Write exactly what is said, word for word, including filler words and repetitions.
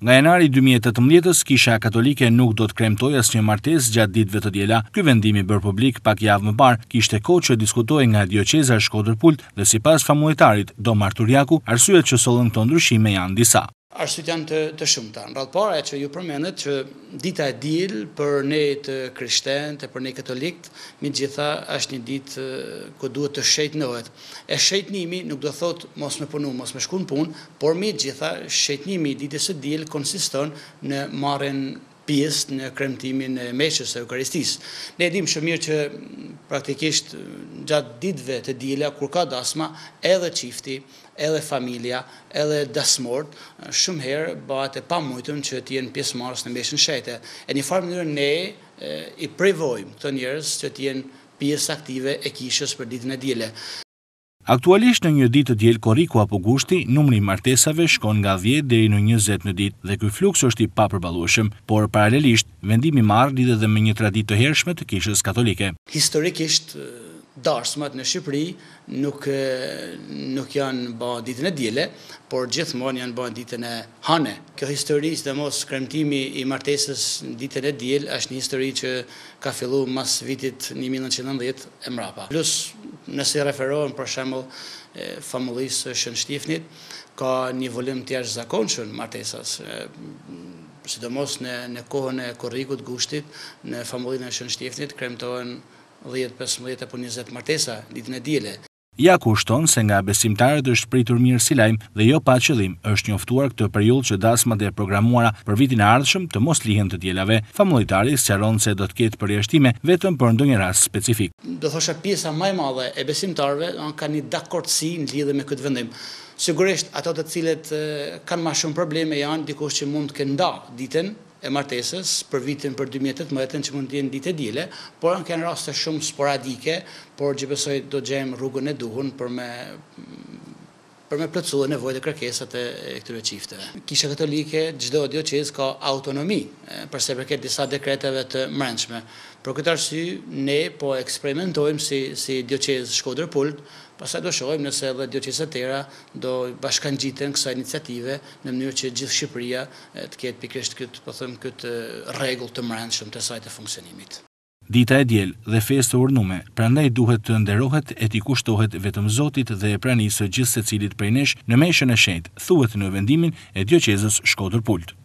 Nga janari dy mijë e tetëmbëdhjetë, Kisha Katolike nuk do të kremtojë asnjë martesë gjatë ditëve të diela. Ky vendim i bërë publik pak javë më parë kishte kohë që diskutohej nga Dioqeza e Shkodër-Pult dhe sipas famuletarit Do Marturjaku, arsyet që sollën këto ndryshime janë disa. Arsyet janë të, të shumta. Në radhë parë që ju përmendet që dita e diel për ne të krishterët e për ne katolikët, megjitha është një ditë ku duhet të shëjtnohet. E shëjtnimi nuk do thotë mos me punu, mos me shku në punë, por megjitha shëjtnimi i ditës së diel konsiston në marrjen pjesë në kremtimin e meshës së Eukaristisë. Ne dim shumë mirë që praktikisht gjatë ditëve të diela kur ka dasma, edhe çifti, edhe familja, edhe dasmort, shumë herë bëhet e pamujtëm që të jenë pjesëmarrës në meshën shëjte. E një farë mënyrë ne e, i privojmë këto njerëz që të jenë pjesë aktive e kishës për ditën e diele. Aktualisht në një ditë të diel korriku apo gushti, numri i martesave shkon nga dhjetë deri në njëzet në ditë dhe ky fluks është i papërballueshëm, por paralelisht vendimi i marrë lidhet edhe me një traditë të hershme të Kishës Katolike. Historikisht darsmat në Shqipëri nuk nuk janë bë ditën e diele, por gjithmonë janë bë ditën e hane. Kjo histori, sidomos kremtimi i martesës në ditën e diel, është një histori që ka filluar mas vitit një mijë nëntëqind e nëntëdhjetë e mrapa. Plus, nëse referohen për shembull famullisë së Shën Shtifnit, ka një volim të jashtëzakonshëm martesas. Sidomos në, në kohën e korrikut gushtit, në famullinë e Shën Shtifnit kremtohen dhjetë, pesëmbëdhjetë apo njëzet martesa ditën e diele. Ja kushton se nga besimtarët është pritur mirë si lajm dhe jo pa qëllim është njoftuar këtë periudhë që dasmat e programuara për vitin e ardhshëm të mos lihen të dielave. Famulitari sqaron se do të ketë përjashtime vetëm për ndonjë rast specifik. Do thosha pjesa më e madhe e besimtarëve kanë një dakordsi në lidhje me këtë vendim. Sigurisht ato të cilët kanë më shumë probleme janë dikush që mund të kenë nda ditën e martesës për vitin për dy mijë e tetëmbëdhjetë që mund të jenë ditë e diele, por kanë raste shumë sporadike, por gjithsesi do gjejmë rrugën e duhur për me për me plotësuar nevojat e kërkesat e këtyre çifteve. Kisha Katolike, çdo dioqezë ka autonomi për sa i përket disa dekreteve të brendshme. Për këtë arsye ne po eksperimentojmë si si dioqezë Shkodër-Pult, pastaj do shohim nëse edhe dioqezat e tjera do bashkangjiten kësaj iniciative në mënyrë që gjithë Shqipëria të ketë pikërisht këtë, po them, këtë rregull të brendshëm të saj të funksionimit. Dita e diel dhe festë e urnume, prandaj duhet të nderohet e t'i kushtohet vetëm Zotit dhe pranisë së gjithë secilit prej nesh në meshën e shenjtë, thuhet në vendimin e dioqezës Shkodër-Pult.